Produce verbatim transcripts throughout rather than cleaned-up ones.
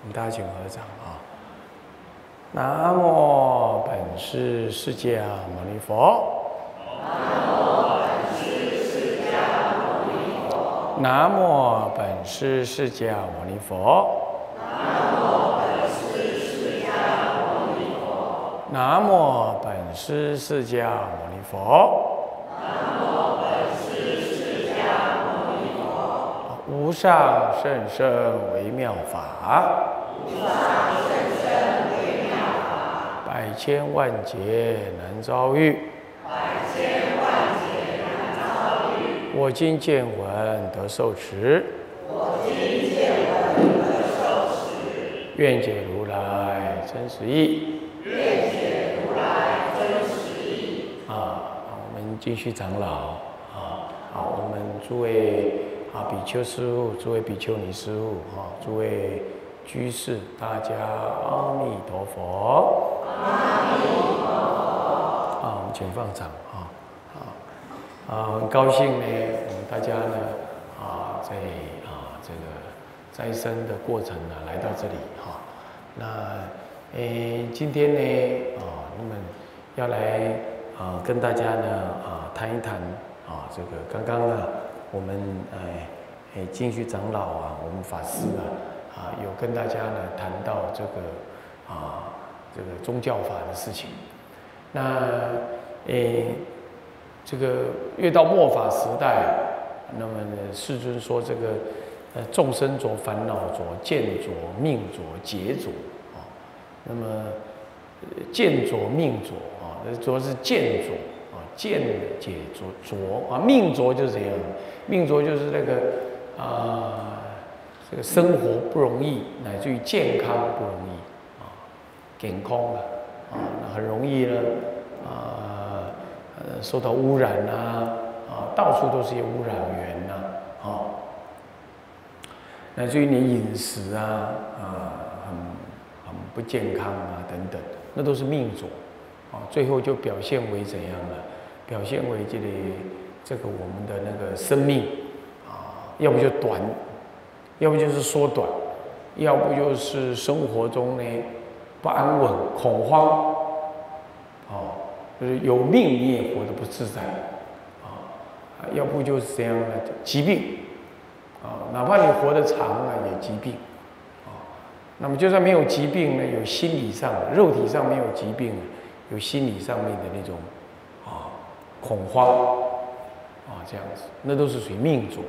我们大家请合掌啊！南无本师释迦牟尼佛。南无本师释迦牟尼佛。南无本师释迦牟尼佛。无上甚深微妙法，百千万劫难遭遇。我今见闻得受持，愿解如来真实义。啊，我们继续长老啊，好，我们诸位。啊，比丘师父，诸位比丘尼师父，啊，诸位居士，大家阿弥陀佛。阿弥陀佛。啊，我们请放掌啊，啊，啊，很高兴呢，我们大家呢，啊，在啊这个斋僧的过程呢，来到这里哈。那，诶，今天呢，啊，那么要来啊跟大家呢，啊谈一谈啊这个刚刚呢。我们哎哎，净虚长老啊，我们法师啊，啊，有跟大家呢谈到这个啊，这个宗教法的事情。那诶，这个越到末法时代，那么呢，世尊说这个呃，众生着、烦恼着、见着、命着、劫着啊。那么见着、命着啊，主要是见着。见解着着啊，命着就是这样，命着就是那个啊、呃，这个生活不容易，乃至于健康不容易啊，健康啊，啊，很容易呢啊，呃，受到污染啊，啊，到处都是些污染源呐，啊，乃至于你饮食啊，啊，很很不健康啊，等等，那都是命着啊，最后就表现为怎样呢？表现为这里这个我们的那个生命啊，要不就短，要不就是缩短，要不就是生活中呢不安稳、恐慌，哦，就是有命你也活得不自在，啊，要不就是这样的疾病，啊，哪怕你活得长啊，也疾病，啊，那么就算没有疾病呢，有心理上、肉体上没有疾病，有心理上面的那种。恐慌啊，这样子，那都是属于命着。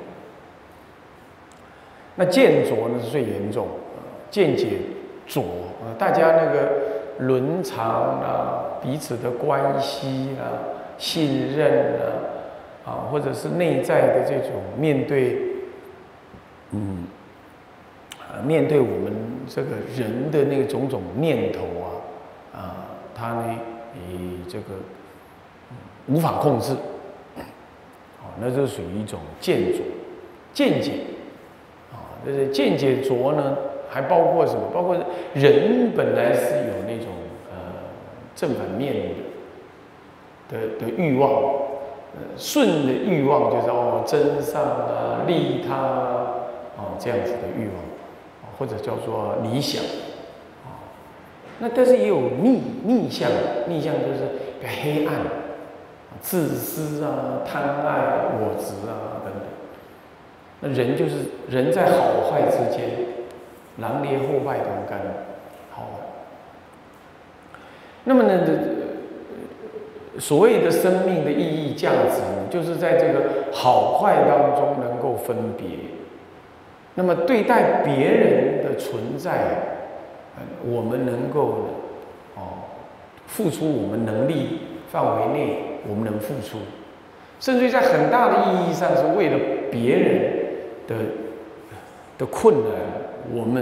那见着呢是最严重，见解着啊，大家那个伦常啊，彼此的关系啊，信任啊，啊，或者是内在的这种面对，嗯，啊，面对我们这个人的那个种种念头啊，啊，他呢以这个。无法控制，哦，那就属于一种见着、见解，啊，这是见解着呢，还包括什么？包括人本来是有那种呃正反面的的的欲望，呃，顺的欲望就是哦真善啊、利他啊，哦这样子的欲望，或者叫做理想，啊，那但是也有逆逆向，逆向就是比较黑暗。自私啊、贪爱啊、我执啊等等，那人就是人在好坏之间，狼猎后败同甘，好。那么呢，所谓的生命的意义价值呢，就是在这个好坏当中能够分别。那么对待别人的存在，我们能够哦付出我们能力范围内。我们能付出，甚至在很大的意义上是为了别人的的困难，我们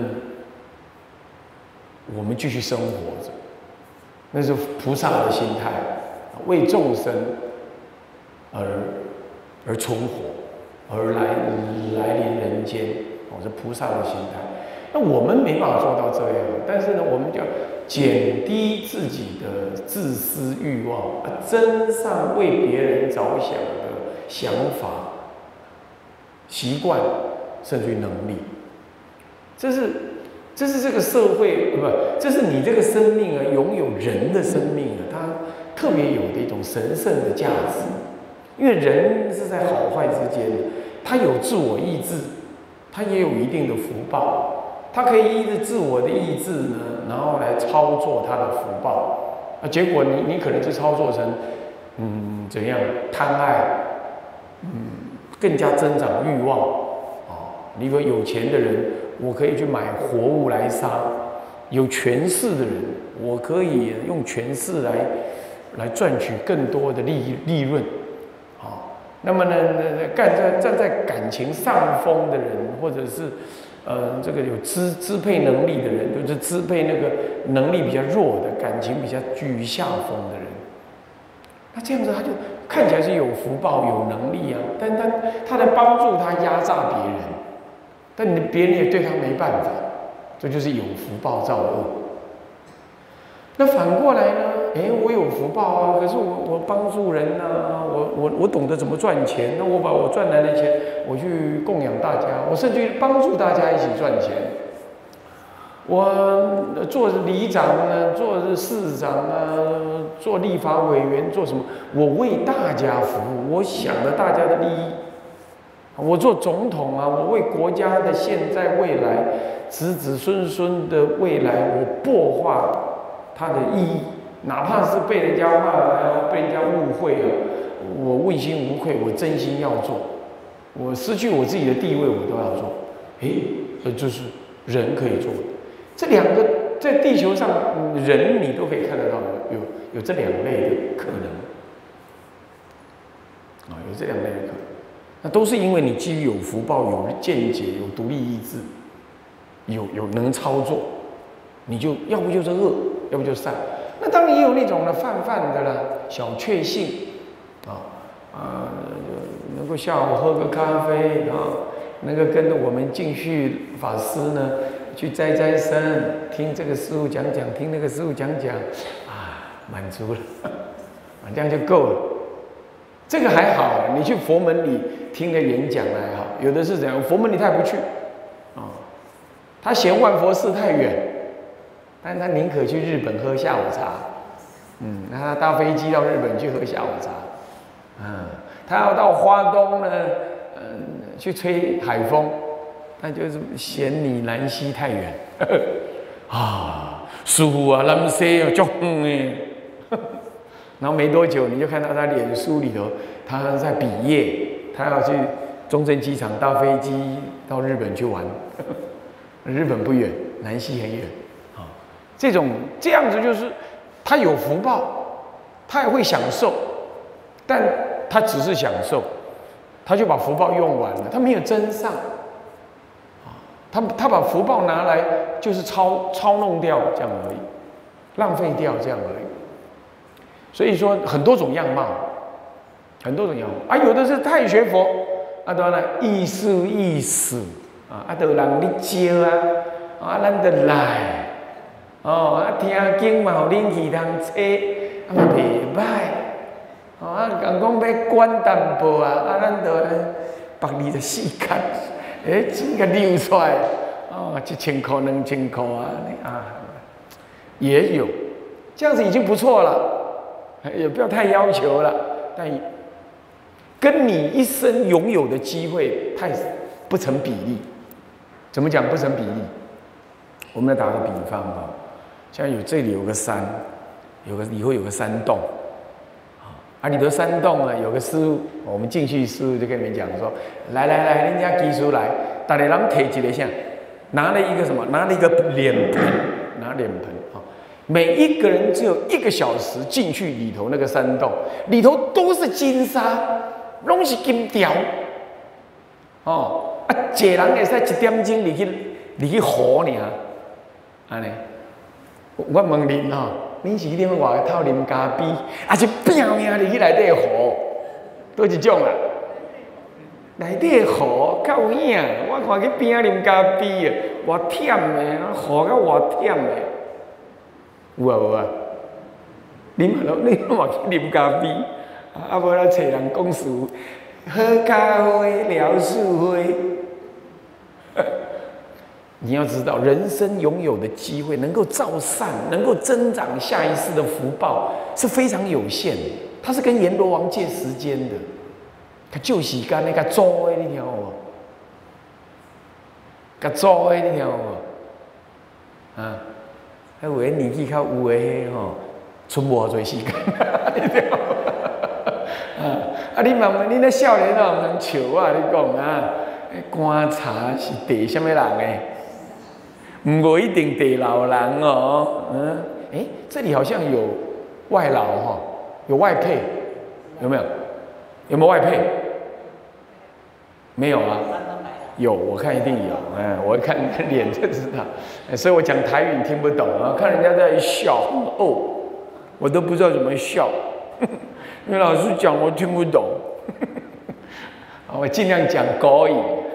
我们继续生活着，那是菩萨的心态，为众生而而存活，而来来临人间，哦，是菩萨的心态。那我们没办法做到这样，但是呢，我们就要减低自己的自私欲望，啊，增上为别人着想的想法、习惯，甚至于能力。这是这是这个社会不，这是你这个生命啊，拥有人的生命啊，它特别有的一种神圣的价值。因为人是在好坏之间的，他有自我意志，他也有一定的福报，他可以依着自我的意志呢，然后来操作他的福报。啊，结果你你可能就操作成，嗯，怎样贪爱，嗯，更加增长欲望。哦，你说有钱的人，我可以去买活物来杀；有权势的人，我可以用权势来来赚取更多的利利润。那么呢，站在站在感情上风的人，或者是，呃，这个有支支配能力的人，就是支配那个能力比较弱的，感情比较居于下风的人，那这样子他就看起来是有福报、有能力啊，但他他在帮助他压榨别人，但你别人也对他没办法，这就是有福报造恶。那反过来呢？哎，我有福报啊，可是我我帮助人啊，我我我懂得怎么赚钱，那我把我赚来的钱，我去供养大家，我甚至于帮助大家一起赚钱。我做里长呢，做市长啊，做立法委员，做什么？我为大家服务，我想着大家的利益。我做总统啊，我为国家的现在、未来、子子孙孙的未来，我擘画它的意义。哪怕是被人家骂啊，被人家误会了，我问心无愧，我真心要做。我失去我自己的地位，我都要做。诶，这就是人可以做的。这两个在地球上，人你都可以看得到有有有这两类的可能啊，有这两类的可能。那都是因为你基于有福报、有见解、有独立意志、有有能操作，你就要不就是恶，要不就是善。那当然也有那种呢泛泛的啦，小确幸啊啊，能够下午喝个咖啡啊，能够跟着我们净续法师呢去摘摘身，听这个师父讲讲，听那个师父讲讲，啊，满足了，啊，这样就够了。这个还好，你去佛门里听个演讲还好，有的是怎样，佛门里他也不去啊，他嫌万佛寺太远。但他宁可去日本喝下午茶，嗯，那他搭飞机到日本去喝下午茶，嗯，他要到花东呢，嗯，去吹海风，那就是嫌你南溪太远，呵呵啊，师父啊，南西啊，足远哎，然后没多久你就看到他脸书里头，他在比业，他要去中正机场搭飞机到日本去玩，呵呵日本不远，南溪很远。这种这样子就是，他有福报，他也会享受，但他只是享受，他就把福报用完了，他没有增上，啊，他他把福报拿来就是操操弄掉这样而已，浪费掉这样而已。所以说很多种样貌，很多种样貌啊，有的是太学佛，啊，当然意思意思啊，啊，都让你教啊，啊，咱得来。哦，啊，听经嘛，互恁去通找，啊嘛袂歹。哦，啊，讲讲要管淡薄啊，啊，咱就百二十四天，诶，钱个溜出来，哦，一千块、两千块啊，啊，也有，这样子已经不错了，也不要太要求了。但跟你一生拥有的机会太不成比例。怎么讲不成比例？我们来打个比方吧。像有这里有个山，有个以后有个山洞，啊，里头山洞啊，有个师傅，我们进去师傅就跟你们讲说，来来来，人家技术来，大家人提一个像，拿了一个什么？拿了一个脸盆，拿脸盆啊，每一个人只有一个小时进去里头那个山洞，里头都是金沙，拢是金条，哦，啊，一个人会使一点钟入去入去河尔，安尼。我问恁吼，恁是去外头啉咖啡，还是拼命入去内底河？都一种啦。内底河较有影，我看去边仔啉咖啡啊，偌忝的，河较偌忝的，有啊无啊？恁嘛拢恁嘛去啉咖啡，啊无来找人讲事，喝咖啡聊是非。 你要知道，人生拥有的机会，能够造善，能够增长下一世的福报，是非常有限的。他是跟阎罗王借时间的，他就是干那个做的，你听好无？甲做的，你听好无？啊，迄有诶年纪较有诶吼，存无偌侪时间，你听好无？啊，啊，你问问你那少年啊，毋通笑我，你讲啊，观察是地什么人诶？唔过一定地老人哦，嗯，哎、欸，这里好像有外劳哈、哦，有外配，有没有？有没有外配？没有啊？有，我看一定有，嗯，我看脸就知道，所以我讲台语你听不懂啊，看人家在笑哦，我都不知道怎么笑，因为老师讲我听不懂，我尽量讲国语。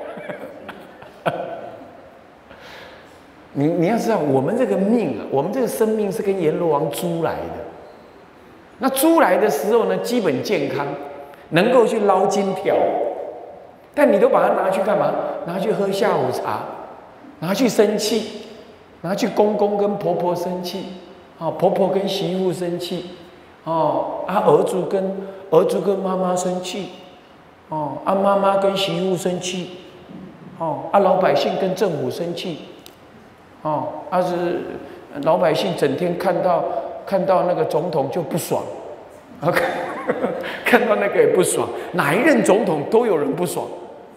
你你要知道，我们这个命啊，我们这个生命是跟阎罗王租来的。那租来的时候呢，基本健康，能够去捞金条，但你都把它拿去干嘛？拿去喝下午茶，拿去生气，拿去公公跟婆婆生气，哦，婆婆跟媳妇生气，哦，啊，儿子跟儿子跟妈妈生气，哦，啊，妈妈跟媳妇生气，哦，啊，老百姓跟政府生气。哦，而、啊、是老百姓整天看到看到那个总统就不爽，啊，看到那个也不爽，哪一任总统都有人不爽，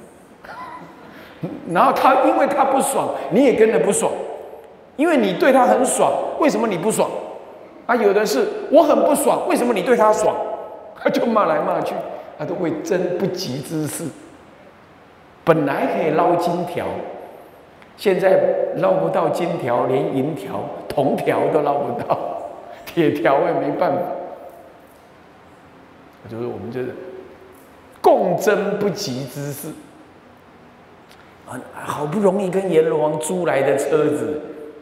然后他因为他不爽，你也跟着不爽，因为你对他很爽，为什么你不爽？啊，有的是我很不爽，为什么你对他爽？他就骂来骂去，他都为争不吉之事，本来可以捞金条。现在捞不到金条，连银条、铜条都捞不到，铁条也没办法。就是我们就是共争不吉之事，啊，好不容易跟阎罗王租来的车子，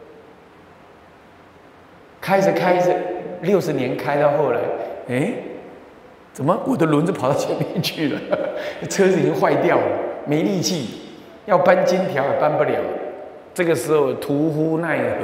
开着开着，六十年开到后来，哎、欸，怎么我的轮子跑到前面去了？车子已经坏掉了，没力气，要搬金条也搬不了。这个时候徒呼奈何，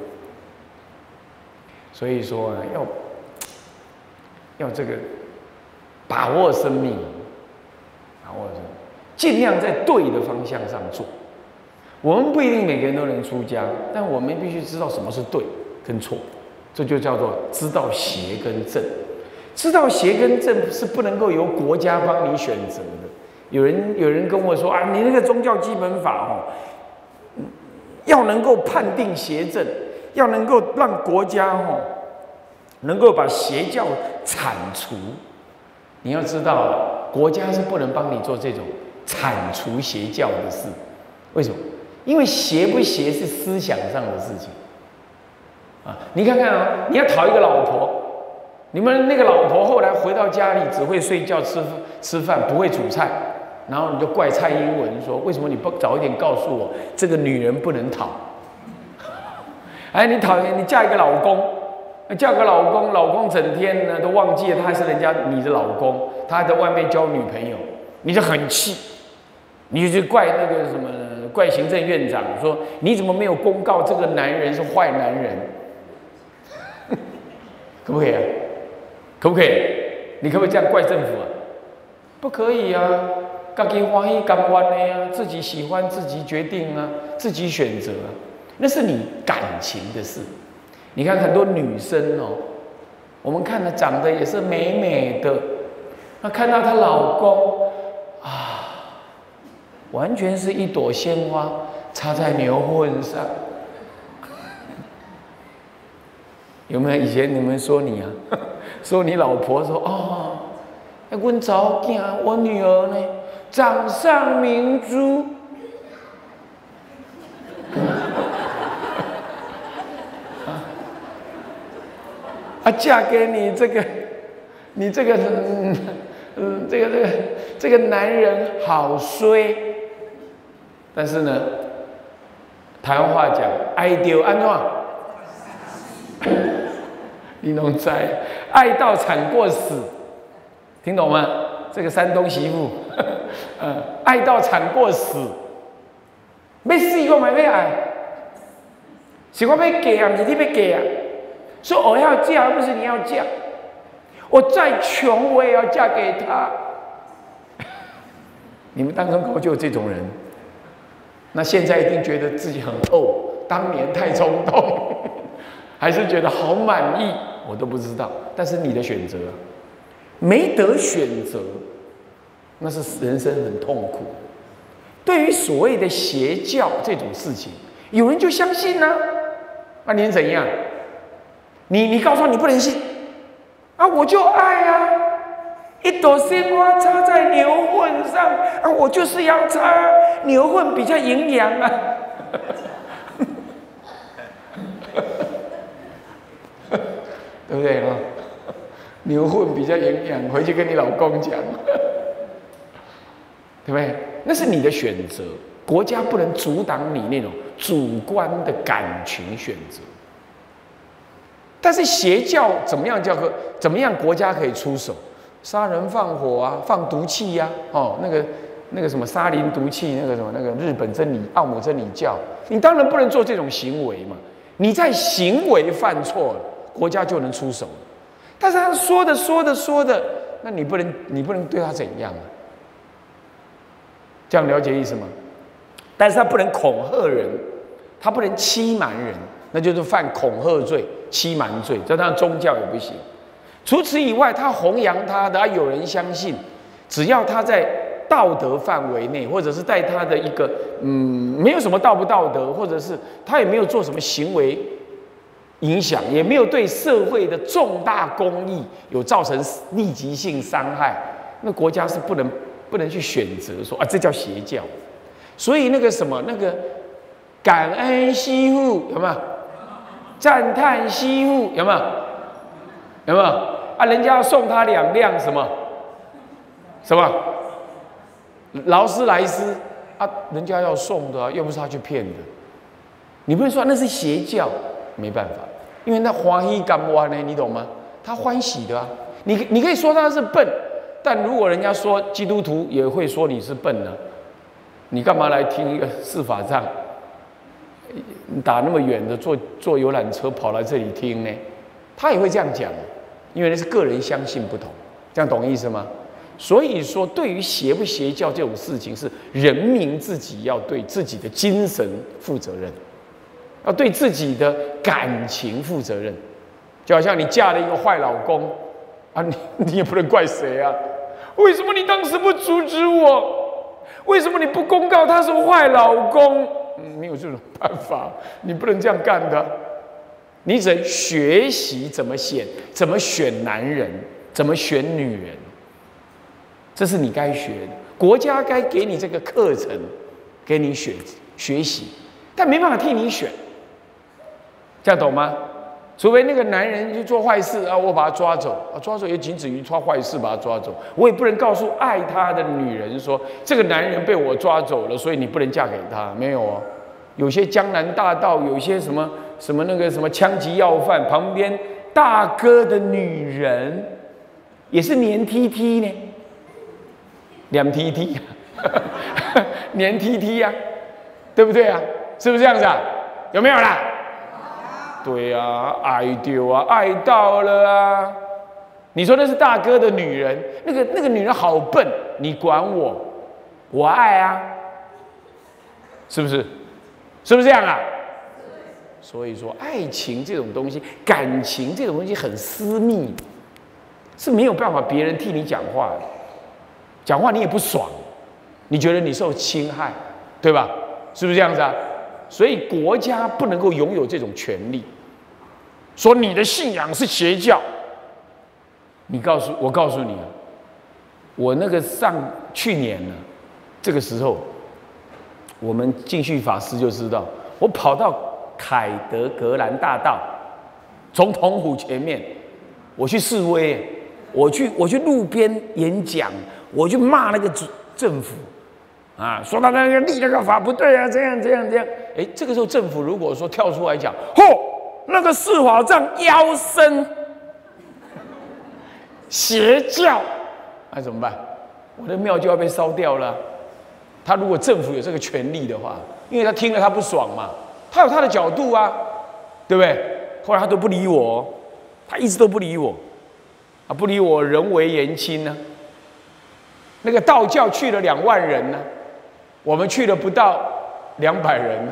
所以说呢，要要这个把握生命，把握生命，尽量在对的方向上做。我们不一定每个人都能出家，但我们必须知道什么是对跟错，这就叫做知道邪跟正。知道邪跟正是不能够由国家帮你选择的。有人有人跟我说啊，你那个宗教基本法哦。要能够判定邪正，要能够让国家吼能够把邪教铲除。你要知道，国家是不能帮你做这种铲除邪教的事。为什么？因为邪不邪是思想上的事情啊！你看看啊，你要讨一个老婆，你们那个老婆后来回到家里只会睡觉、吃吃饭，不会煮菜。然后你就怪蔡英文说：“为什么你不早一点告诉我，这个女人不能讨？”哎，你讨厌你嫁一个老公，嫁个老公，老公整天呢都忘记了他是人家你的老公，他还在外面交女朋友，你就很气，你就怪那个什么，怪行政院长说你怎么没有公告这个男人是坏男人？可不可以啊？可不可以？你可不可以这样怪政府啊？不可以啊！自己欢喜甘愿的呀，自己喜欢自己决定啊，自己选择啊，那是你感情的事。你看很多女生哦，我们看她长得也是美美的，那看到她老公啊，完全是一朵鲜花插在牛粪上。有没有以前你们说你啊，说你老婆说哦，哎，我早囝，我女儿呢？掌上明珠，啊，嫁给你这个，你这个，嗯，嗯这个这个这个男人好衰。但是呢，台湾话讲，爱到安怎？你能猜？爱到惨过死，听懂吗？这个山东媳妇，呃，爱到惨过死，要死我嘛要爱， 是我要给啊，不是你要给啊。所以我要嫁，而不是你要嫁。我再穷，我也要嫁给他。你们当中口就有这种人，那现在一定觉得自己很厚，当年太冲动，还是觉得好满意，我都不知道。但是你的选择，没得选择，那是人生很痛苦。对于所谓的邪教这种事情，有人就相信呢、啊，那你怎样？你你告诉我你不能信啊，我就爱啊。一朵鲜花插在牛粪上啊，我就是要插牛粪比较营养啊。对不对啊？牛粪比较营养，回去跟你老公讲，对不对？那是你的选择，国家不能阻挡你那种主观的感情选择。但是邪教怎么样叫做怎么样？国家可以出手？杀人放火啊，放毒气呀、啊，哦，那个那个什么沙林毒气，那个什么那个日本真理奥姆真理教，你当然不能做这种行为嘛。你在行为犯错了，国家就能出手了。但是他说的说的说的，那你不能你不能对他怎样啊？这样了解意思吗？但是他不能恐吓人，他不能欺瞒人，那就是犯恐吓罪、欺瞒罪，这当然宗教也不行。除此以外，他弘扬他的，有人相信，只要他在道德范围内，或者是在他的一个嗯，没有什么道不道德，或者是他也没有做什么行为影响，也没有对社会的重大公益有造成立即性伤害，那国家是不能不能去选择说啊，这叫邪教。所以那个什么那个感恩惜福有没有？赞叹惜福有没有？有没有啊？人家要送他两辆什么什么劳斯莱斯啊？人家要送的啊，又不是他去骗的。你不能说那是邪教，没办法，因为那欢喜甘愿呢，你懂吗？他欢喜的啊。你你可以说他是笨，但如果人家说基督徒也会说你是笨呢、啊，你干嘛来听一个四法藏？打那么远的坐坐游览车跑来这里听呢？他也会这样讲，因为那是个人相信不同，这样懂意思吗？所以说，对于邪不邪教这种事情，是人民自己要对自己的精神负责任，要对自己的感情负责任。就好像你嫁了一个坏老公啊，你你也不能怪谁啊？为什么你当时不阻止我？为什么你不公告他是坏老公？嗯，没有这种办法，你不能这样干的。你只能学习怎么选，怎么选男人，怎么选女人，这是你该学的。国家该给你这个课程，给你学学习，但没办法替你选，这样懂吗？除非那个男人去做坏事啊，我把他抓走啊，抓走也仅止于抓坏事把他抓走，我也不能告诉爱他的女人说，这个男人被我抓走了，所以你不能嫁给他，没有哦。有些江南大盗，有些什么什么那个什么枪击要犯，旁边大哥的女人也是黏 T T 呢，两 T T， 黏 T T 呀、啊，对不对啊？是不是这样子啊？有没有啦？对啊，爱丢啊，爱到了啊！你说那是大哥的女人，那个那个女人好笨，你管我？我爱啊，是不是？是不是这样啊？所以说，爱情这种东西，感情这种东西很私密，是没有办法别人替你讲话的。讲话你也不爽，你觉得你受侵害，对吧？是不是这样子啊？所以国家不能够拥有这种权利，说你的信仰是邪教。你告诉我，告诉你啊，我那个上去年呢，这个时候。我们进去法师就知道，我跑到凯德格兰大道总统府前面，我去示威，我去我去路边演讲，我去骂那个政府，啊，说他那个立那个法不对啊，这样这样这样。哎，这个时候政府如果说跳出来讲，嚯，那个四法藏妖僧邪教，那怎么办？我的庙就要被烧掉了。他如果政府有这个权利的话，因为他听了他不爽嘛，他有他的角度啊。 对不对？后来他都不理我，他一直都不理我，啊，不理我，人为言轻呢。那个道教去了两万人呢，我们去了不到两百人呢，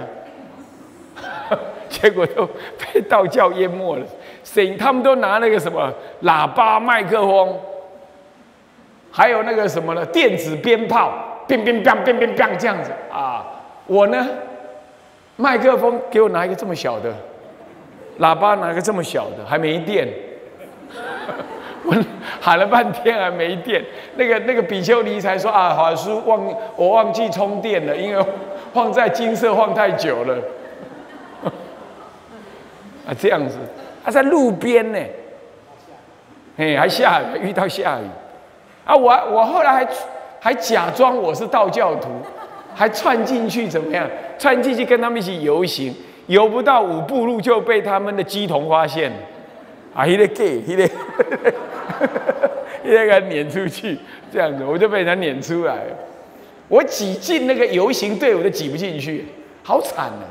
结果都被道教淹没了。声音他们都拿那个什么喇叭、麦克风，还有那个什么呢，电子鞭炮，乒乒乓、乒乒乓这样子啊。我呢，麦克风给我拿一个这么小的，喇叭拿个这么小的，还没电。我喊了半天还没电，那个那个比丘尼才说啊，法师忘我忘记充电了，因为放在金色放太久了。啊，这样子，他在路边呢，嘿，还下雨，遇到下雨，啊，我我后来还还假装我是道教徒，还窜进去怎么样？窜进去跟他们一起游行，游不到五步路就被他们的鸡童发现。啊，一个 gay， 一个，一个给他撵出去，这样子我就被人家撵出来了。我挤进那个游行队伍都挤不进去，好惨啊！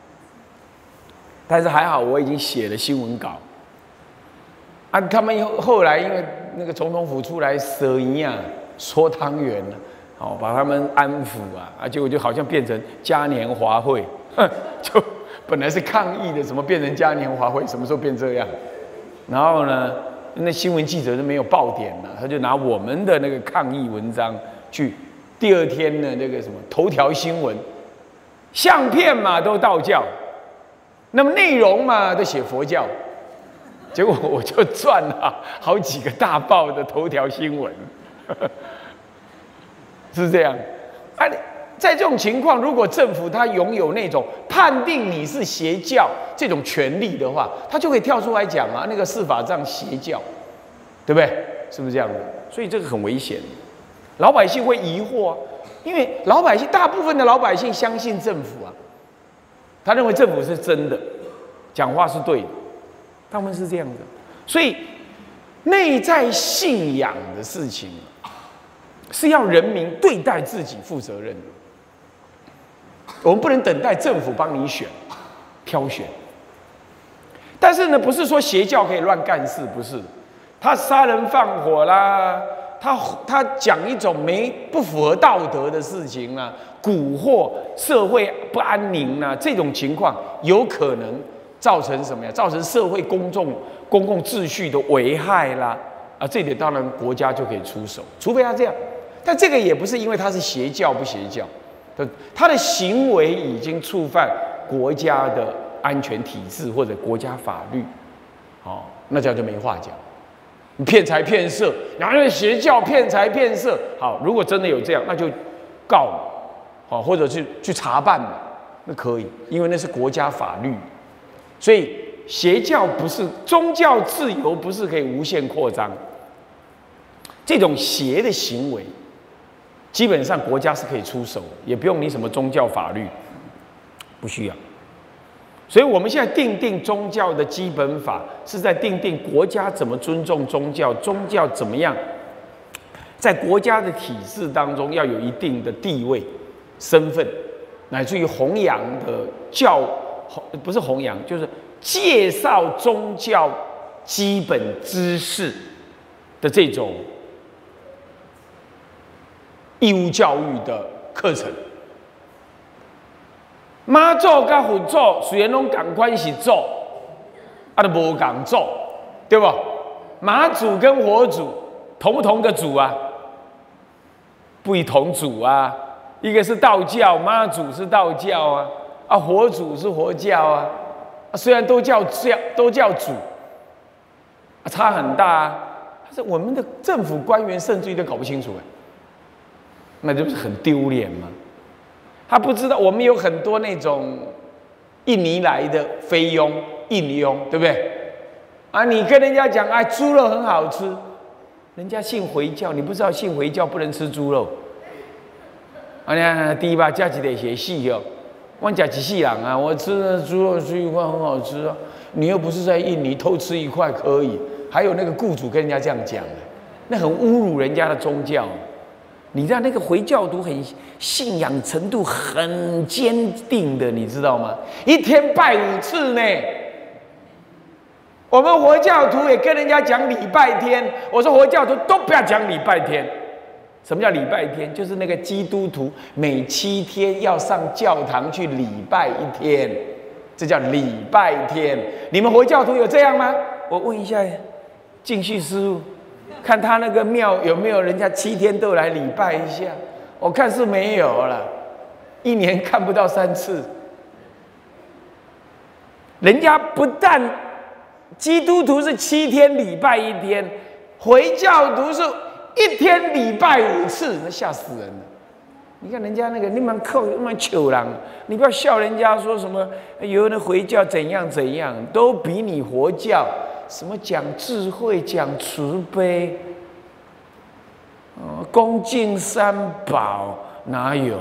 但是还好，我已经写了新闻稿。啊，他们后来因为那个总统府出来蛇一样说汤圆了，哦，把他们安抚啊，啊，结果就好像变成嘉年华会，就本来是抗议的，怎么变成嘉年华会？什么时候变这样？然后呢，那新闻记者都没有爆点了，他就拿我们的那个抗议文章去，第二天的那个什么头条新闻，相片嘛都道教，那么内容嘛都写佛教，结果我就赚了好几个大报的头条新闻，是这样。啊，在这种情况，如果政府它拥有那种判定你是邪教这种权利的话，他就可以跳出来讲啊，那个司法上邪教，对不对？是不是这样的？所以这个很危险，老百姓会疑惑啊，因为老百姓大部分的老百姓相信政府啊，他认为政府是真的，讲话是对的，他们是这样的，所以内在信仰的事情是要人民对待自己负责任的。我们不能等待政府帮你选、挑选。但是呢，不是说邪教可以乱干事，不是。他杀人放火啦，他他讲一种没不符合道德的事情啦，蛊惑社会不安宁啦，这种情况有可能造成什么呀？造成社会公众公共秩序的危害啦。啊，这点当然国家就可以出手，除非他这样。但这个也不是因为他是邪教不邪教。他的行为已经触犯国家的安全体制或者国家法律，哦，那这样就没话讲。你骗财骗色，然后邪教骗财骗色，好，如果真的有这样，那就告了，好，或者去去查办了，那可以，因为那是国家法律。所以邪教不是宗教自由，不是可以无限扩张。这种邪的行为。基本上国家是可以出手，也不用你什么宗教法律，不需要。所以我们现在订定宗教的基本法，是在订定国家怎么尊重宗教，宗教怎么样在国家的体制当中要有一定的地位、身份，乃至于弘扬的教，不是弘扬，就是介绍宗教基本知识的这种。义务教育的课程，妈祖跟佛祖虽然拢同款是祖，啊都无同祖，对不？妈祖跟佛祖同不同个祖啊？不同祖啊，一个是道教，妈祖是道教啊，啊佛祖是佛教啊，啊虽然都叫教都叫主，啊差很大啊。但是我们的政府官员甚至于都搞不清楚哎。那这不是很丢脸吗？他不知道我们有很多那种印尼来的菲佣、印佣，对不对？啊，你跟人家讲，哎，猪肉很好吃，人家信回教，你不知道信回教不能吃猪肉。啊，你看第一把加几点写细哦，我讲几细人啊，我吃的猪肉吃一块很好吃啊，你又不是在印尼偷吃一块可以，还有那个雇主跟人家这样讲，那很侮辱人家的宗教。你知道那个回教徒很信仰程度很坚定的，你知道吗？一天拜五次呢， 我们佛教徒也跟人家讲礼拜天，我说佛教徒都不要讲礼拜天。什么叫礼拜天？就是那个基督徒每七天要上教堂去礼拜一天，这叫礼拜天。你们佛教徒有这样吗？我问一下净旭师父，看他那个庙有没有人家七天都来礼拜一下？我看是没有了，一年看不到三次。人家不但基督徒是七天礼拜一天，回教徒是一天礼拜五次，那吓死人了。你看人家那个，你们扣那么糗人，你不要笑人家说什么有人回教怎样怎样，都比你佛教什么讲智慧、讲慈悲、哦、恭敬三宝哪有？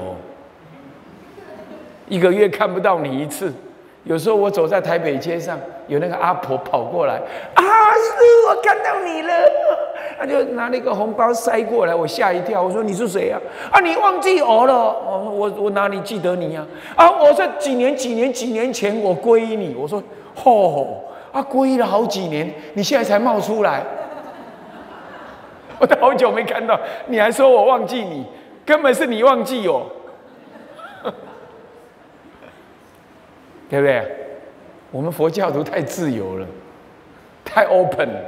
一个月看不到你一次。有时候我走在台北街上，有那个阿婆跑过来，啊，师父，我看到你了，他就拿了一个红包塞过来，我吓一跳，我说你是谁啊？啊，你忘记我了？我我我哪里记得你呀？啊，啊我在几年几年几年前我皈依你，我说哦，啊皈依了好几年，你现在才冒出来，我都好久没看到，你还说我忘记你，根本是你忘记我。对不对？我们佛教徒太自由了，太 open 了，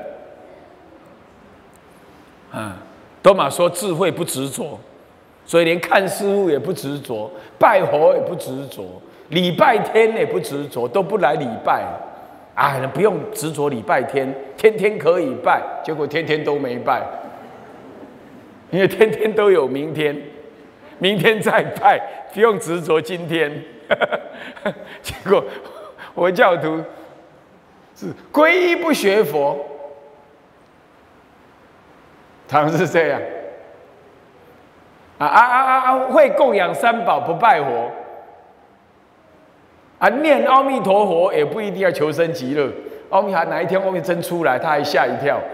啊，都嘛说智慧不执着，所以连看师父也不执着，拜佛也不执着，礼拜天也不执着，都不来礼拜。啊，不用执着礼拜天，天天可以拜，结果天天都没拜，因为天天都有明天，明天再拜，不用执着今天。结果佛教徒是皈依不学佛，他们是这样啊啊啊啊！会供养三宝不拜佛啊，念阿弥陀佛也不一定要求生极乐。阿弥陀哪一天阿弥真出来，他还吓一跳。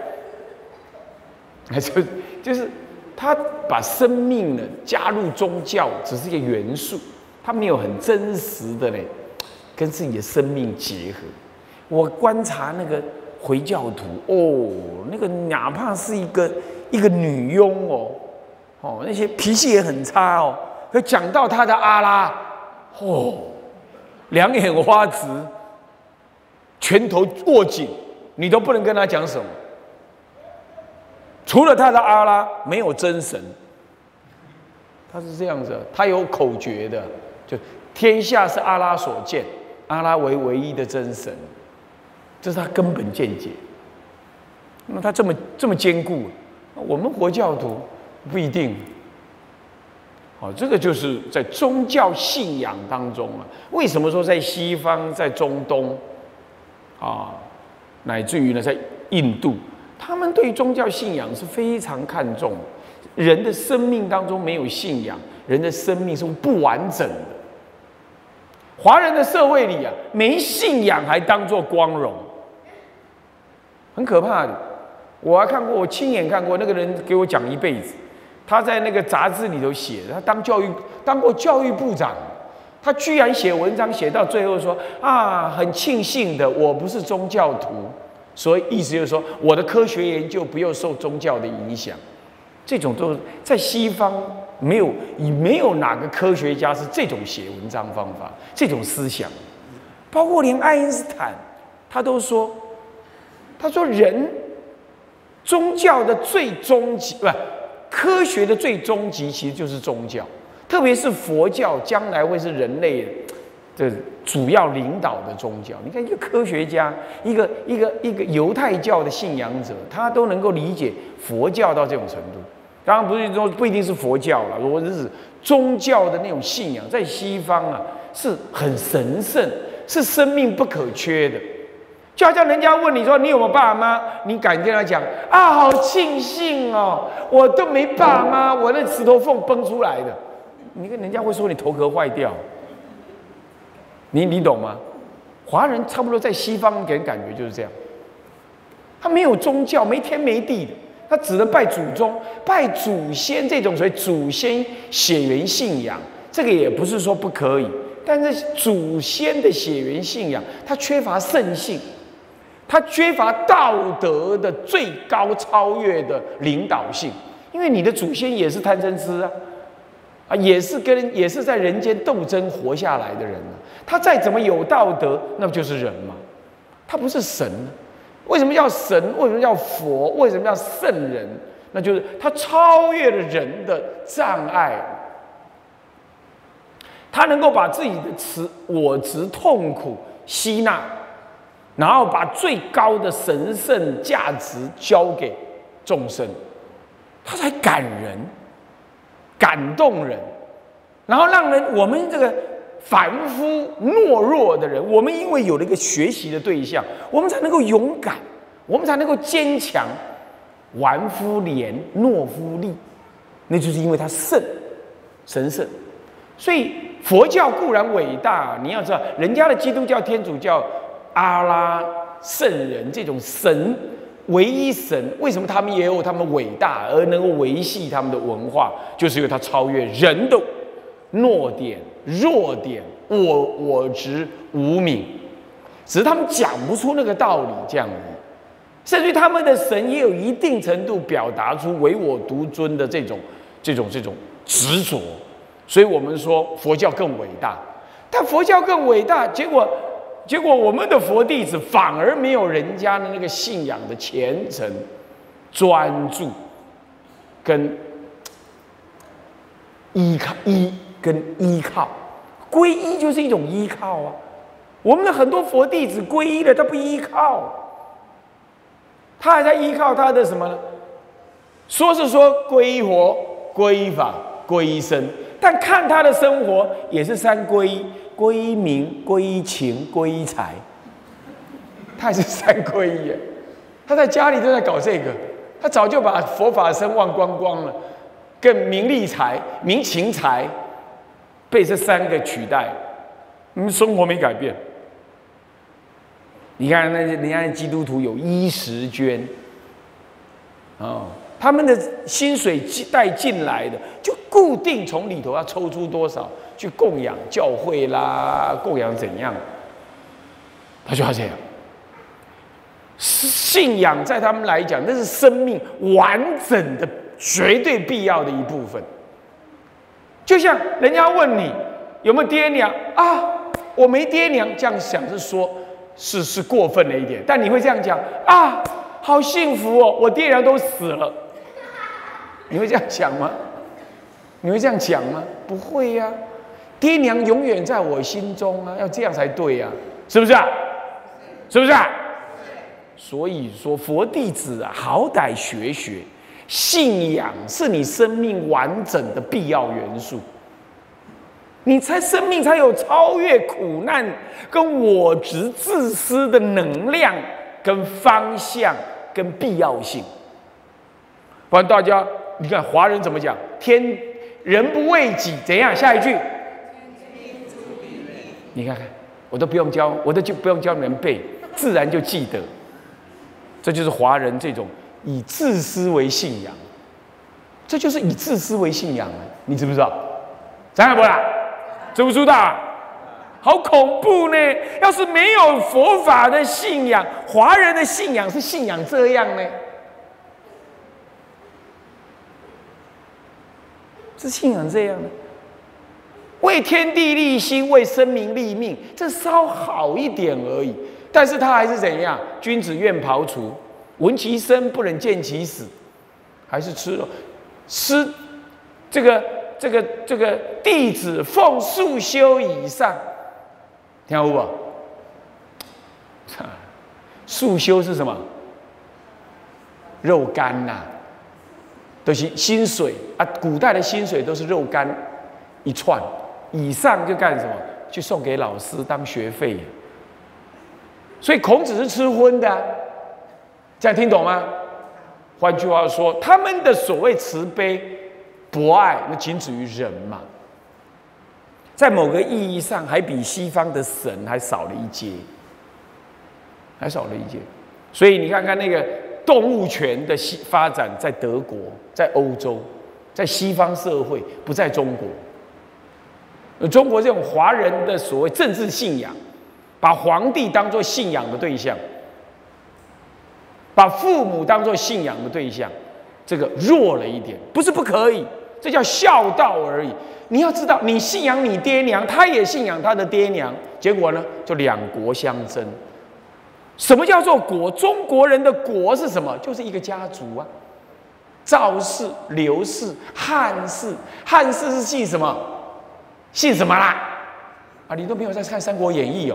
就就是他把生命呢加入宗教，只是一个元素。他没有很真实的呢，跟自己的生命结合。我观察那个回教徒哦，那个哪怕是一个一个女佣哦，哦那些脾气也很差哦。可讲到他的阿拉，哦，两眼花直，拳头握紧，你都不能跟他讲什么。除了他的阿拉，没有真神。他是这样子，他有口诀的。就天下是阿拉所建，阿拉为唯一的真神，这是他根本见解。那他这么这么坚固，我们佛教徒不一定。好，这个就是在宗教信仰当中啊。为什么说在西方、在中东啊，乃至于呢在印度，他们对宗教信仰是非常看重的。人的生命当中没有信仰，人的生命是不完整的。华人的社会里啊，没信仰还当作光荣，很可怕的。我还看过，我亲眼看过那个人给我讲一辈子，他在那个杂志里头写的，他当教育当过教育部长，他居然写文章写到最后说啊，很庆幸的我不是宗教徒，所以意思就是说我的科学研究不要受宗教的影响。这种都在西方没有，没有哪个科学家是这种写文章方法，这种思想，包括连爱因斯坦，他都说，他说人宗教的最终极，不，科学的最终极其实就是宗教，特别是佛教，将来会是人类的主要领导的宗教。你看，一个科学家，一个一个一个犹太教的信仰者，他都能够理解佛教到这种程度。当然不是说不一定是佛教了，我是指宗教的那种信仰，在西方啊是很神圣，是生命不可缺的。就好像人家问你说你有没有爸妈，你敢跟他讲啊？好庆幸哦，我都没爸妈，我那石头缝崩出来的。你跟人家会说你头壳坏掉，你你懂吗？华人差不多在西方给人感觉就是这样，他没有宗教，没天没地的。他只能拜祖宗、拜祖先，这种所谓祖先血缘信仰，这个也不是说不可以，但是祖先的血缘信仰，它缺乏圣性。 他缺乏道德的最高超越的领导性，因为你的祖先也是贪嗔痴啊，啊，也是跟也是在人间斗争活下来的人啊。他再怎么有道德，那不就是人吗？他不是神。为什么叫神？为什么叫佛？为什么叫圣人？那就是他超越了人的障碍，他能够把自己的执我执痛苦吸纳。然后把最高的神圣价值交给众生，他才感人、感动人，然后让人我们这个凡夫懦弱的人，我们因为有了一个学习的对象，我们才能够勇敢，我们才能够坚强。凡夫廉，懦夫利，那就是因为他圣、神圣。所以佛教固然伟大，你要知道，人家的基督教、天主教。阿拉圣人这种神，唯一神，为什么他们也有他们伟大而能够维系他们的文化？就是因为他超越人的弱点、弱点、我我执、无明，只是他们讲不出那个道理这样子。甚至他们的神也有一定程度表达出唯我独尊的这种、这种、这种执着。所以我们说佛教更伟大，但佛教更伟大，结果。结果我们的佛弟子反而没有人家的那个信仰的虔诚、专注，跟依靠依跟依靠，皈依就是一种依靠啊。我们的很多佛弟子皈依了，他不依靠，他还在依靠他的什么呢？说是说皈依佛、皈依法、皈依僧，但看他的生活也是三皈依。皈依名、皈依情、皈依财，他也是三皈依耶。他在家里都在搞这个，他早就把佛法僧忘光光了，跟名利财、名情财被这三个取代，你们生活没改变。你看那人家基督徒有衣食捐，哦，他们的薪水带进来的，就固定从里头要抽出多少。去供养教会啦，供养怎样？他就要这样。信仰在他们来讲，那是生命完整的、绝对必要的一部分。就像人家问你有没有爹娘啊，我没爹娘，这样想是说，是是过分了一点。但你会这样讲啊，好幸福哦，我爹娘都死了。你会这样讲吗？你会这样讲吗？不会呀、啊。爹娘永远在我心中啊，要这样才对呀、啊，是不是啊？是不是啊？所以说，佛弟子啊，好歹学学，信仰是你生命完整的必要元素，你才生命才有超越苦难跟我执自私的能量、跟方向、跟必要性。不然大家，你看华人怎么讲？天人不为己，怎样？下一句。你看看，我都不用教，我都就不用教你们背，自然就记得。这就是华人这种以自私为信仰，这就是以自私为信仰啊！你知不知道？知道不啦？知不知道？好恐怖呢！要是没有佛法的信仰，华人的信仰是信仰这样呢？是信仰这样呢？为天地立心，为生民立命，这稍好一点而已。但是他还是怎样？君子愿庖厨，闻其声不忍见其死，还是吃了。吃这个这个这个弟子奉素修以上，听到不？素修是什么？肉干呐、啊，都、就是薪水啊。古代的薪水都是肉干一串。以上就干什么？去送给老师当学费。所以孔子是吃荤的、啊，这样听懂吗？换句话说，他们的所谓慈悲、博爱，那仅止于人嘛，在某个意义上，还比西方的神还少了一阶，还少了一阶。所以你看看那个动物权的发展，在德国、在欧洲、在西方社会，不在中国。中国这种华人的所谓政治信仰，把皇帝当作信仰的对象， 把父母当作信仰的对象，这个弱了一点，不是不可以，这叫孝道而已。你要知道，你信仰你爹娘，他也信仰他的爹娘，结果呢，就两国相争。什么叫做国？中国人的国是什么？就是一个家族啊。赵氏、刘氏、汉氏，汉氏是姓什么？姓什么啦？啊，你都没有在看《三国演义》哦。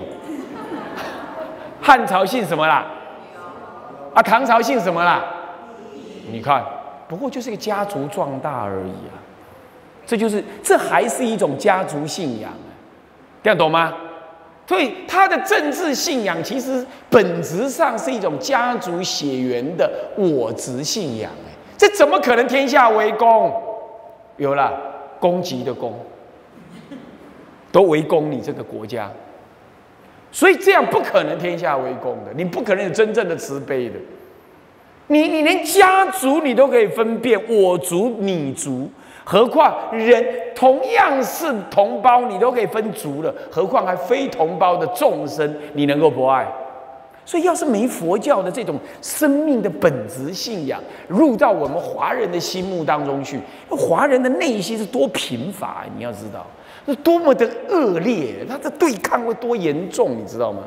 汉朝姓什么啦？啊，唐朝姓什么啦？你看，不过就是一个家族壮大而已啊。这就是，这还是一种家族信仰啊，这样懂吗？所以他的政治信仰其实本质上是一种家族血缘的我执信仰。哎，这怎么可能天下为公？有了攻击的攻，都围攻你这个国家，所以这样不可能天下为公的，你不可能有真正的慈悲的。你你连家族你都可以分辨我族你族。何况人同样是同胞，你都可以分族了，何况还非同胞的众生，你能够不爱？所以，要是没佛教的这种生命的本质信仰入到我们华人的心目当中去，华人的内心是多贫乏，你要知道，是多么的恶劣，他的对抗会多严重，你知道吗？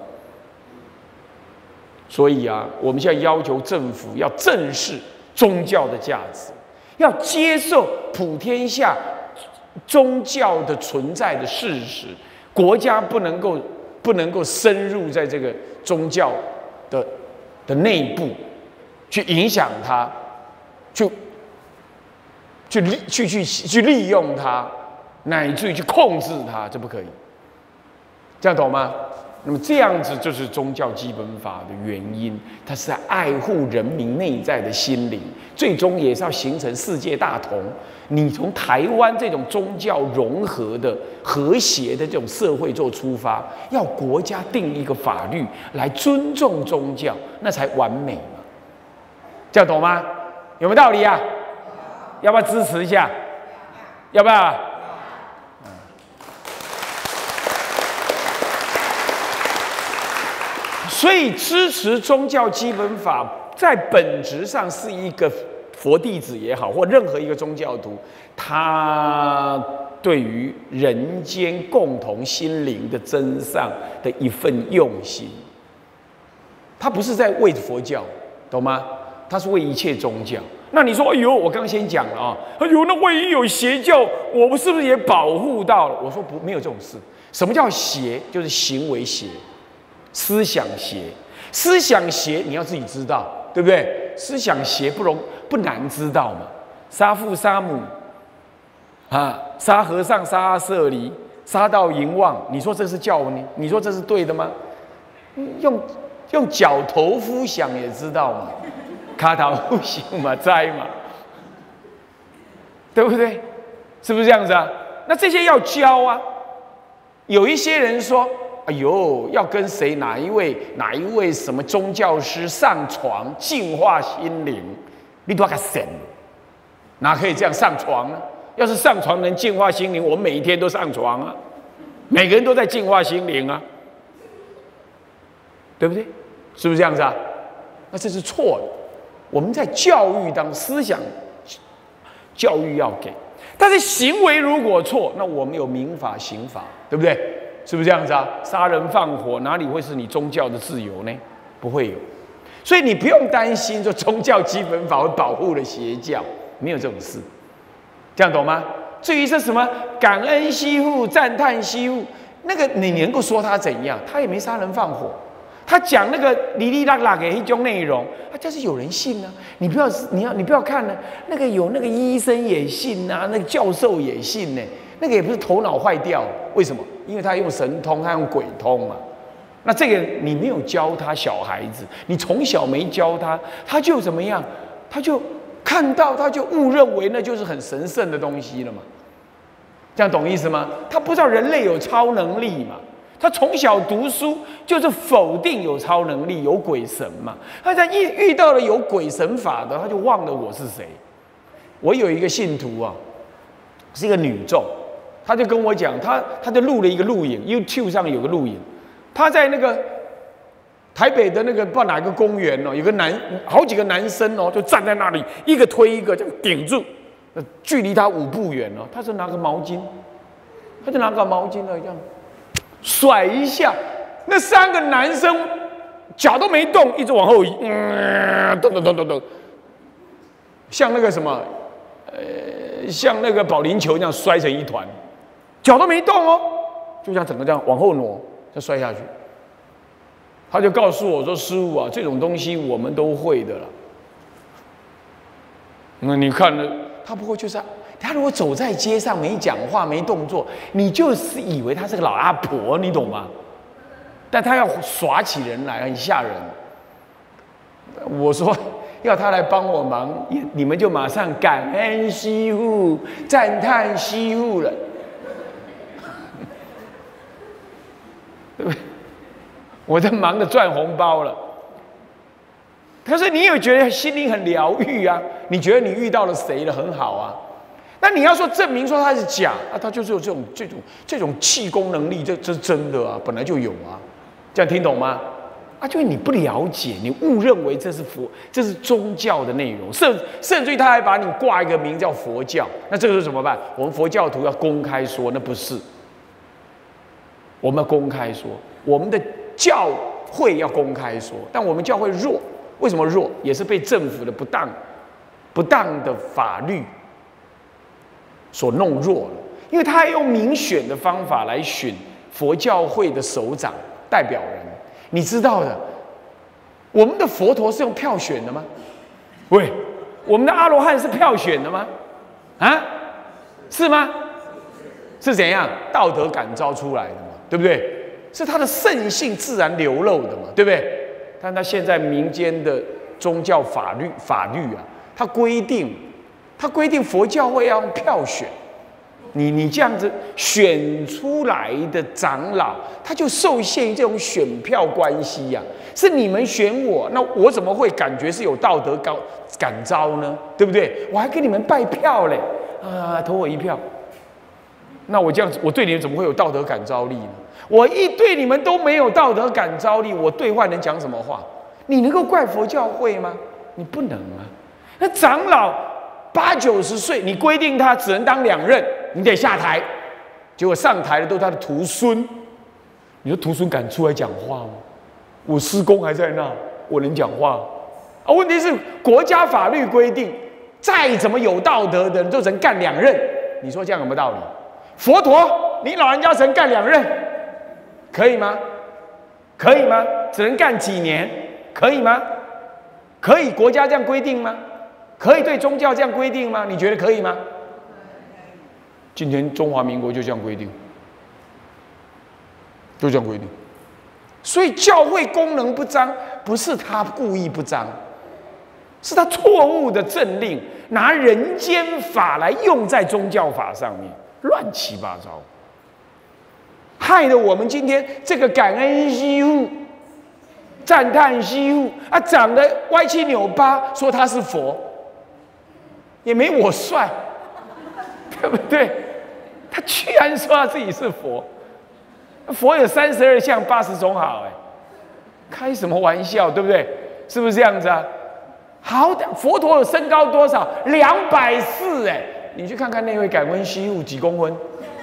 所以啊，我们现在要求政府要正视宗教的价值。要接受普天下宗教的存在的事实，国家不能够不能够深入在这个宗教的的内部，去影响它，去去利去去去利用它，乃至于去控制它，这不可以。这样懂吗？那么这样子就是宗教基本法的原因，它是在爱护人民内在的心灵，最终也是要形成世界大同。你从台湾这种宗教融合的和谐的这种社会做出发，要国家定一个法律来尊重宗教，那才完美嘛。这样懂吗？有没有道理啊？要不要支持一下？要不要？所以支持宗教基本法，在本质上是一个佛弟子也好，或任何一个宗教徒，他对于人间共同心灵的真相的一份用心。他不是在为佛教，懂吗？他是为一切宗教。那你说，哎呦，我刚刚先讲了啊，哎呦，那万一有邪教，我们是不是也保护到了？我说不，没有这种事。什么叫邪？就是行为邪。思想邪，思想邪，你要自己知道，对不对？思想邪不容不难知道嘛。杀父杀母，啊，杀和尚、杀阿舍离、杀到淫妄，你说这是教呢？你说这是对的吗？用用脚头夫想也知道嘛，卡头夫行嘛，栽嘛，对不对？是不是这样子啊？那这些要教啊。有一些人说，哎呦，要跟谁哪一位哪一位什么宗教师上床净化心灵，你都要看神，哪可以这样上床呢？要是上床能净化心灵，我们每一天都上床啊，每个人都在净化心灵啊，对不对？是不是这样子啊？那这是错的。我们在教育当思想教育要给，但是行为如果错，那我们有民法、刑法，对不对？是不是这样子啊？杀人放火哪里会是你宗教的自由呢？不会有，所以你不用担心说宗教基本法会保护了邪教，没有这种事，这样懂吗？至于是什么感恩惜福、赞叹惜福，那个你能够说他怎样？他也没杀人放火，他讲那个哩哩啦啦的一种内容，他就是有人信啊。你不要，你要你不要看呢，那个有那个医生也信啊，那个教授也信呢，那个也不是头脑坏掉，为什么？因为他用神通，他用鬼通嘛。那这个你没有教他小孩子，你从小没教他，他就怎么样？他就看到，他就误认为那就是很神圣的东西了嘛。这样懂意思吗？他不知道人类有超能力嘛。他从小读书就是否定有超能力、有鬼神嘛。他在遇遇到了有鬼神法的，他就忘了我是谁。我有一个信徒啊，是一个女众。他就跟我讲，他他就录了一个录影 ，YouTube 上有个录影，他在那个台北的那个不知道哪个公园哦，有个男好几个男生哦，就站在那里，一个推一个，这样顶住，距离他五步远哦，他是拿个毛巾，他就拿个毛巾呢，这样甩一下，那三个男生脚都没动，一直往后移，嗯，咚咚咚咚咚，像那个什么，呃，像那个保龄球那样摔成一团，脚都没动哦，就像整个这样往后挪，就摔下去。他就告诉我说：“师父啊，这种东西我们都会的了。那你看呢？他不会就是、啊、他如果走在街上没讲话没动作，你就是以为他是个老阿婆，你懂吗？但他要耍起人来，很吓人。我说要他来帮我忙，你们就马上感恩师父、赞叹师父了，对不对？”我在忙着赚红包了，可是你有觉得心灵很疗愈啊？你觉得你遇到了谁了？很好啊。那你要说证明说他是假啊，他就是有这种这种这种气功能力，这这是真的啊，本来就有啊。这样听懂吗？啊，就是你不了解，你误认为这是佛，这是宗教的内容，甚甚至于他还把你挂一个名叫佛教，那这个是怎么办？我们佛教徒要公开说，那不是。我们要公开说，我们的。教会要公开说，但我们教会弱，为什么弱？也是被政府的不当、不当的法律所弄弱了。因为他还用民选的方法来选佛教会的首长、代表人。你知道的，我们的佛陀是用票选的吗？喂，我们的阿罗汉是票选的吗？啊，是吗？是怎样道德感召出来的嘛？对不对？是他的圣性自然流露的嘛，对不对？但他现在民间的宗教法律法律啊，它规定，它规定佛教会要用票选，你你这样子选出来的长老，他就受限于这种选票关系呀、啊。是你们选我，那我怎么会感觉是有道德感感召呢？对不对？我还给你们拜票嘞，啊，投我一票。那我这样子，我对你们怎么会有道德感召力呢？我一对你们都没有道德感召力，我对外能讲什么话？你能够怪佛教会吗？你不能啊。那长老八九十岁，你规定他只能当两任，你得下台。结果上台的都是他的徒孙，你说徒孙敢出来讲话吗？我师公还在那，我能讲话啊？问题是国家法律规定，再怎么有道德的人都只能干两任，你说这样有没有道理？佛陀，你老人家只能干两任，可以吗？可以吗？只能干几年，可以吗？可以国家这样规定吗？可以对宗教这样规定吗？你觉得可以吗？今天中华民国就这样规定，就这样规定。所以教会功能不彰，不是他故意不彰，是他错误的政令，拿人间法来用在宗教法上面。乱七八糟，害得我们今天这个感恩师父、赞叹师父啊，长得歪七扭八，说他是佛，也没我帅，对不对？他居然说他自己是佛，佛有三十二相、八十种好，哎，开什么玩笑，对不对？是不是这样子啊？好的，佛陀有身高多少？两百四，哎。你去看看那位感恩师父几公分？